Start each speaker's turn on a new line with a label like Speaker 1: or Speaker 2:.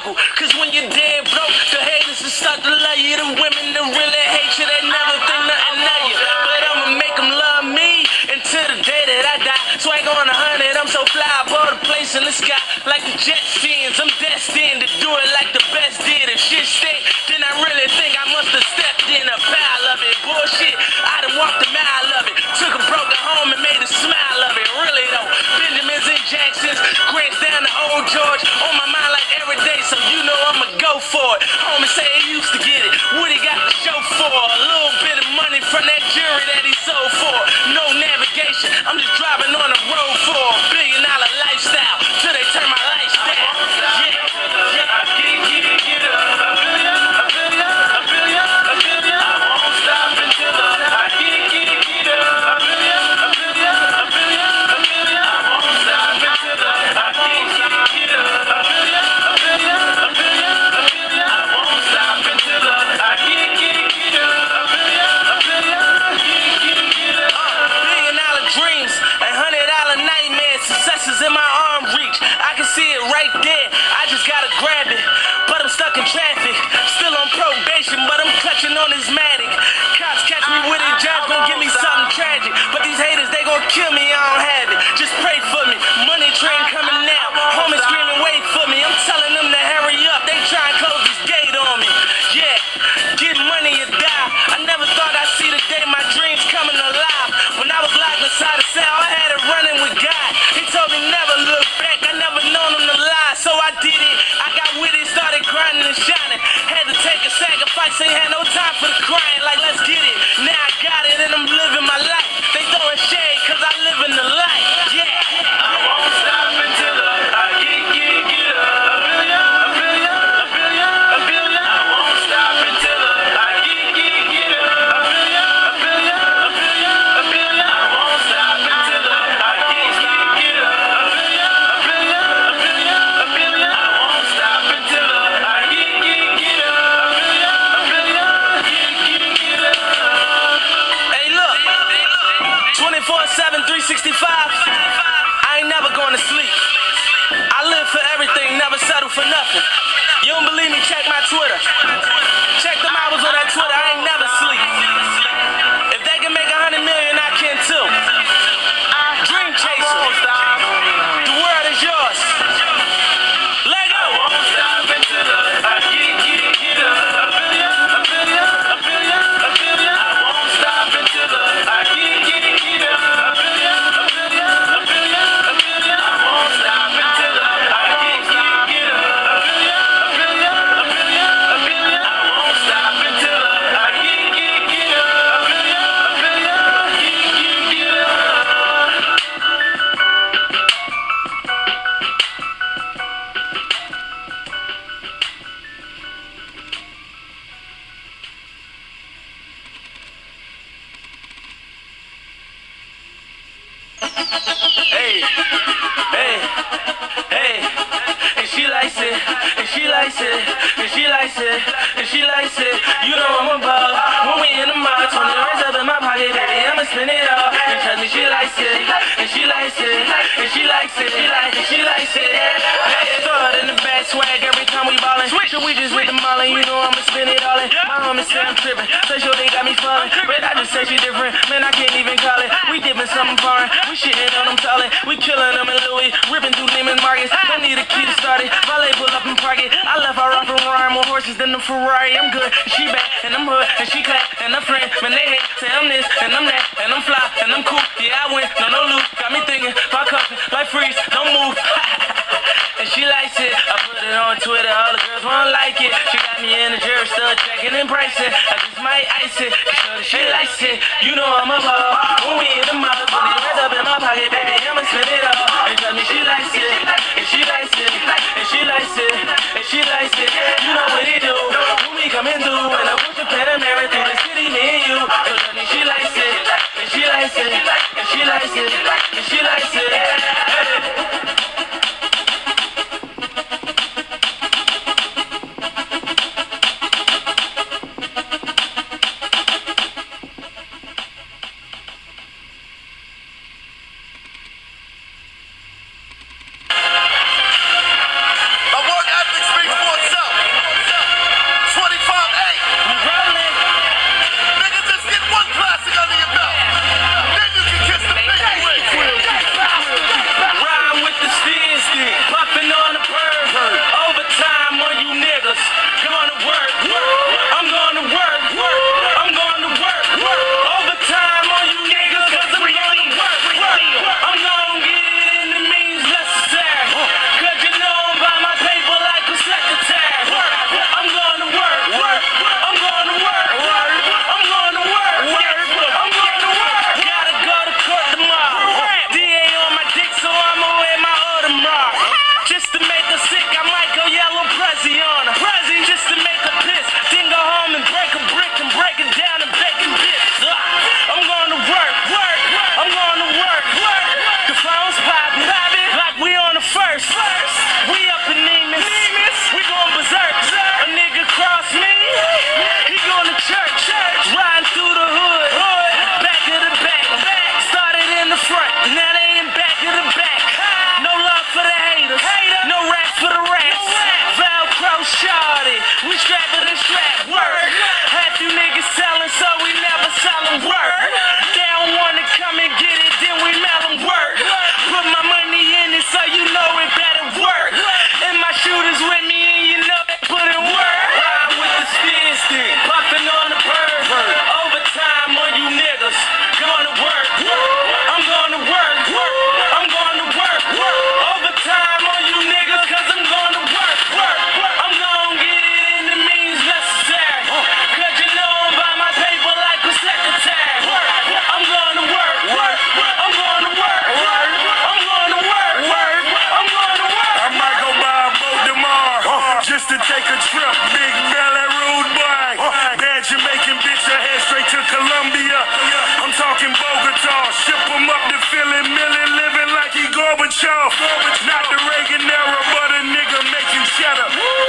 Speaker 1: struggle. Cause when you're dead broke, the haters will start to love you. The women that really hate you, they never think nothing of you. But I'ma make them love me until the day that I die. Swag on 100, I'm so fly above the place in the sky. Like the Jetsons, I'm destined to do it like the best did. If shit stink, then I really think I must have stepped in a pile of it. Bullshit, I done walked a mile of it. Took a broken home and made a smile of it. Really though, Benjamins and Jacksons, Grants down to Old George. On my mind like every day, so you know I'ma go for it. Homie say he used to get it, what he got to show for? A little bit of money from that jury that he sold for. No navigation, I'm just driving on the road for a $1 billion lifestyle till they turn my lifestyle. In my arm reach, I can see it right there. I just gotta grab it, but I'm stuck in traffic. Still on probation, but I'm clutching on this Matic. Cops catch me with it, judge gon' give me something tragic. But these haters, they gon' kill me, I don't have it. Just pray for me, money train coming now. Homies screaming, wait for me. I'm telling them to hurry up, they try and close this gate on me. Yeah, get money or die. I never thought I'd see the day my dreams coming alive. When I was locked inside a cell, I had it running with God. He told me never look back, I never known him to lie, so I did it. I got with it, started grinding and shining. Had to take a sacrifice, ain't had no time for the crying. Like, let's get it. Now I got it and I'm living my life. They throwing shade cause I live in the light. Yeah. I won't stop until I get up. A billion. I won't stop until I get up. A billion. I won't stop until I get up. Hey, look, 24/7, 365. I ain't never going to sleep. I live for everything, never settle for nothing. You don't believe me? Check my Twitter. Check them hours on that Twitter. I ain't never sleep. If they can make 100 million, I can too. Dream chaser. The world is yours. Let go. I won't stop until I get up. A billion. I won't stop until I get up. A billion. I won't stop until I get up. A billion. I won't stop until I get up. Hey, and she likes it, and she likes it, and she likes it, and she likes it. You know I'm above. When we in the mall, 20 rings up in my pocket, baby, I'ma spend it all. And trust me, she likes it, and she likes it, and she likes it, and she likes it. Hey, throw it in the back, swag every time we ballin'. Should we just with the mall, and you know I'ma spend it all in. My homie say I'm trippin', say sure they got me fallin', but I just say she different, man, I can't even call it. We dippin' something foreign, we shittin' on them tallin', we killin' them in Louis, rippin' through Neiman Marcus. Don't need a key to start it, valet pull up and park it. I left her off and rhyme more horses than the Ferrari. I'm good, and she back, and I'm hood, and she clap, and I'm friend, man, they hate, say I'm this, and I'm that, and I'm fly, and I'm cool. Yeah, I win, no loot, got me thinking, my cuffin', like freeze, don't move. And she likes it, I put it on Twitter, all the girls won't like it. She got me in the jury, still checking and pricing. I just might ice it, she likes it. You know I'm a ball. When we in the mouth, put it right up in my pocket, baby, I'ma spend it all. And tell me she likes it, and she likes it, and she likes it, and she likes it. You know what it do, when we coming through, and I put the Panamera through the city, me and you. So tell me she likes it, and she likes it, and she likes it, and she likes it. Hey.
Speaker 2: My work ethic speaks for trip, big belly, rude boy. Bad Jamaican bitch, I head straight to Colombia. I'm talking Bogota, ship him up to Philly, Millie, living like he Gorbachev. Not the Reagan era, but a nigga making cheddar.